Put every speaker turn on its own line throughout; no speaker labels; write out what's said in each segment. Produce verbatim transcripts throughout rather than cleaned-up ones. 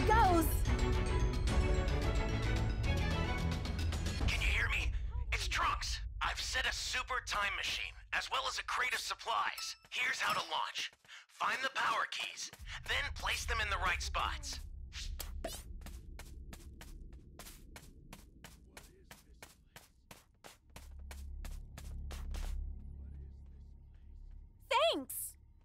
goes!
Can you hear me? It's Trunks. I've set a super time machine, as well as a crate of supplies. Here's how to launch. Find the power keys, then place them in the right spots.
Thanks!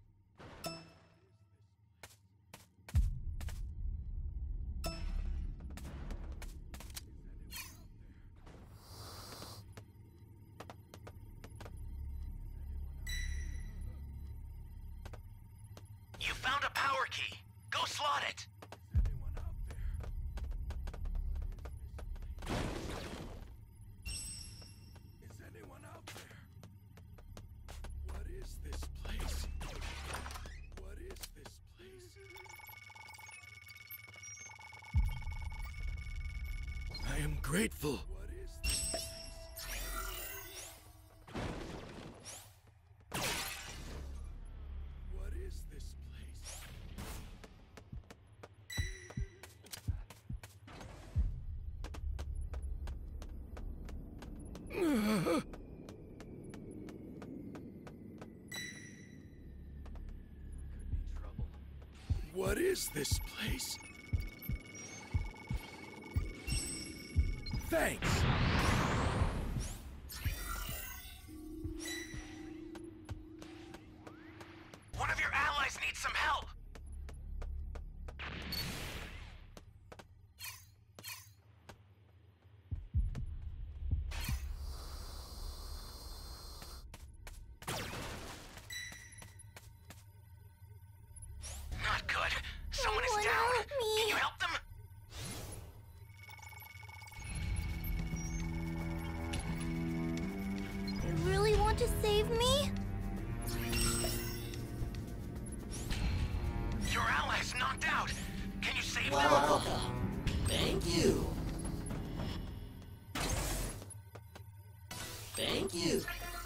You found a power key. Go slot it.
Is anyone out there? What is this place? What is this place? I am grateful. What is this place? What is this place? What is this place? Thanks!
One of your allies needs some help. Not good. Someone is
Someone
down.
help me.
Can you help them?
You really want to save me?
Your ally's knocked out. Can you save them?
Welcome. Thank you. Thank you.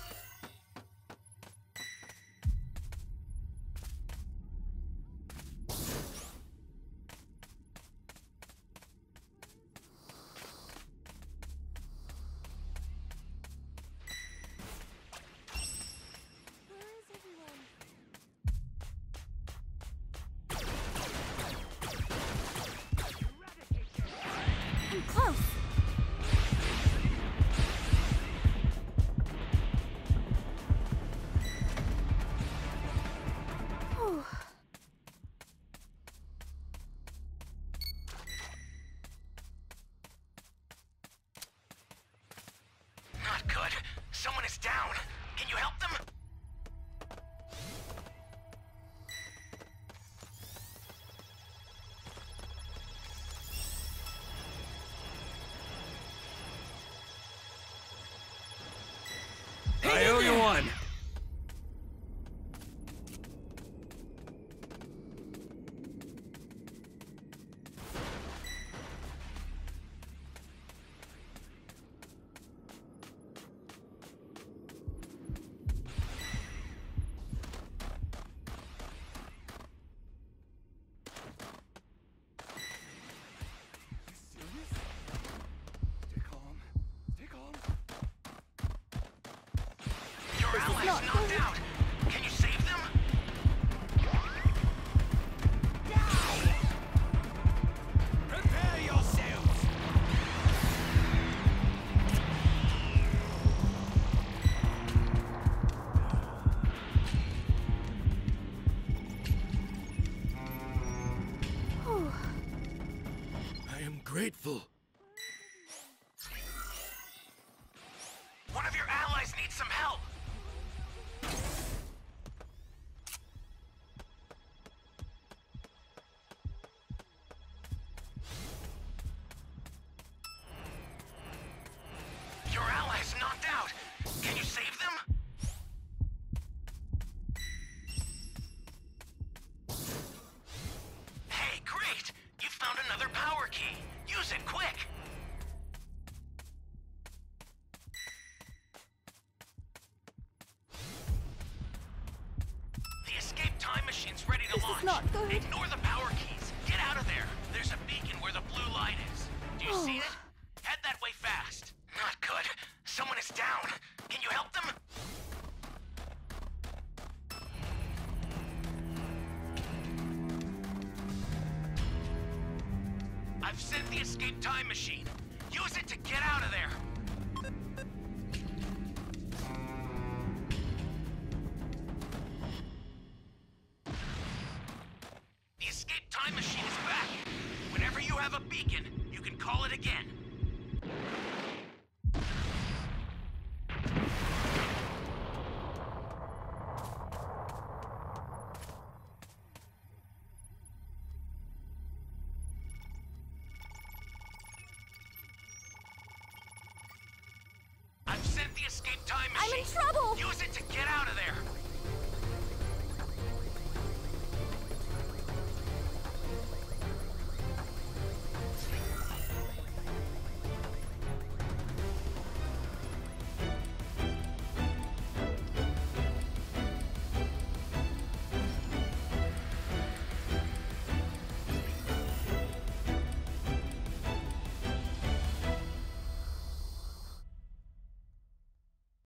Where is everyone? I'm close! Whew.
Not good. Someone is down. Can you help them?
I owe you one! Stay calm. Stay calm.
Your
This is
ally's
not
knocked
good.
out. Can you save them? Prepare yourselves.
Whew.
I am grateful.
One of your allies needs some help. Your ally's knocked out. Can you save them? Hey, great! You found another power key. Use it quick. The escape time machine's ready to
This is
launch.
not good.
Ignore the power keys. Get out of there. There's There's a beacon where the blue light is. Do you see it? Head that way fast. Not good. Someone is down. Can you help them? I've sent the escape time machine. Use it to get out of there. The escape time machine is back. Whenever you have a beacon, you can call it again. I've sent the escape time machine.
I'm in trouble!